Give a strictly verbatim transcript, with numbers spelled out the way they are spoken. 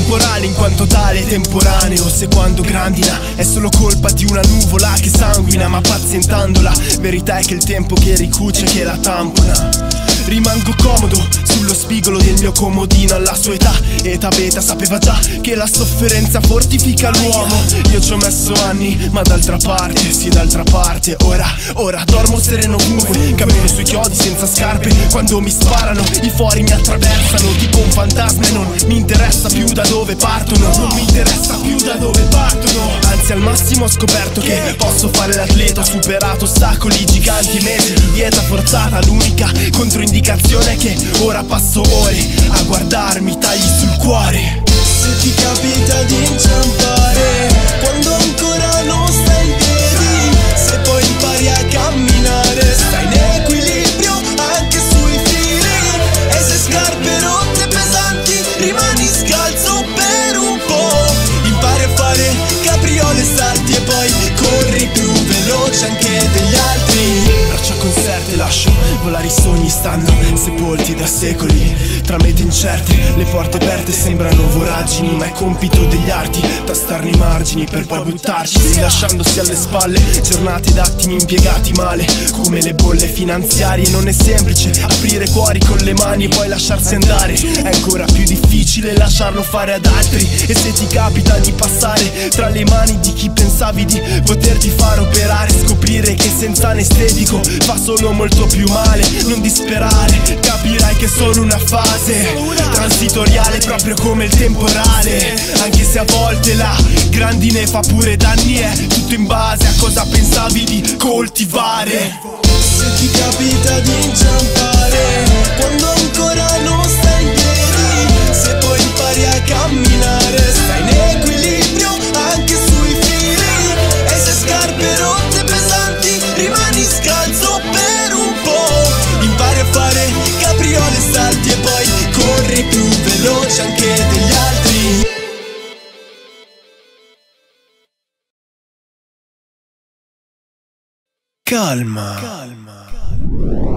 temporale in quanto tale temporaneo. Se quando grandina è solo colpa di una nuvola che sanguina, ma pazientandola, verità è che il tempo che ricuce che la tampona. Rimango comodo sullo spigolo del mio comodino alla sua età. Età beta sapeva già che la sofferenza fortifica l'uomo. Io ci ho messo anni, ma d'altra parte, sì d'altra parte. Ora, ora dormo sereno ovunque, cammino sui chiodi senza scarpe. Quando mi sparano, i fuori mi attraversano tipo un fantasma e non mi interessa più da dove partono. Non mi interessa più da dove partono. Anzi al massimo ho scoperto che posso fare l'atleta. Ho superato ostacoli giganti, mesi di dieta forzata. L'unica controindicazione è che ora passo ore a guardarmi tagli sul cuore. Se ti capita di inciampare quando ancora non stai in piedi, se poi impari a camminare, stai in equilibrio anche sui fili. E se scarpe rotte pesanti rimani scalzo per un po'. Impari a fare capriole, salti e poi corri più veloce anche degli altri. Braccia conserte lascio volare i sogni, stanno sepolti da secoli. Tra mete incerte, le porte aperte sembrano voragini, ma è compito degli arti tastarne i margini per poi buttarci, lasciandosi alle spalle giornate d'attimi impiegati male. Come le bolle finanziarie non è semplice aprire cuori con le mani e poi lasciarsi andare. È ancora più difficile lasciarlo fare ad altri. E se ti capita di passare tra le mani di chi pensavi di poterti far operare, scoprire che senza anestetico fa solo molto più male. Non disperare, capirai che è solo una fase transitoriale, proprio come il temporale. Anche se a volte la grandine fa pure danni, è tutto in base a cosa pensavi di coltivare. Se ti capita di inciampare quando ancora non stai in piedi, se poi impari a camminare, stai in equilibrio anche sui fili. E se scarpe rotte pesanti rimani scalzo per un po'. Impari a fare capriole, salti e poi corri più veloce anche degli altri. Calma, calma, calma.